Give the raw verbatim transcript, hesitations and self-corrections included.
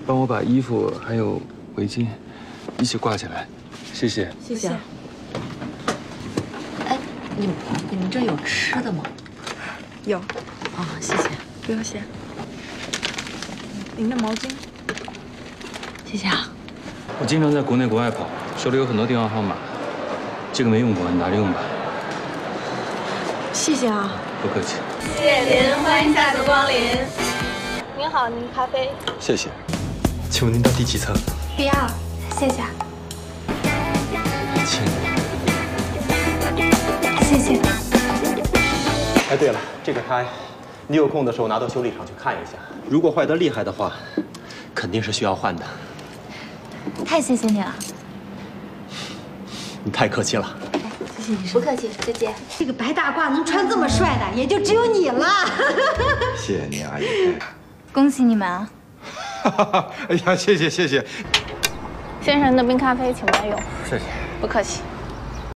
帮我把衣服还有围巾一起挂起来，谢谢。 谢谢。 哎，你们你们这有吃的吗？ 有。 哦，谢谢。 不用谢。您的毛巾。 谢谢啊。 我经常在国内国外跑，手里有很多电话号码，这个没用过，你拿着用吧。 谢谢啊。 不客气。 谢谢您，欢迎下次光临。您好，您咖啡。 谢谢。请问您到第几层？ 第二，谢谢。 请。 谢谢。 哎，对了，这个胎，你有空的时候拿到修理厂去看一下。如果坏得厉害的话，肯定是需要换的。 太谢谢你了。 你太客气了。 谢谢你，不客气，再见。 这个白大褂能穿这么帅的，也就只有你了。 谢谢你，阿姨。 恭喜你们啊！ 哎呀，谢谢谢谢。 先生，那冰咖啡请慢用。 谢谢。 不客气。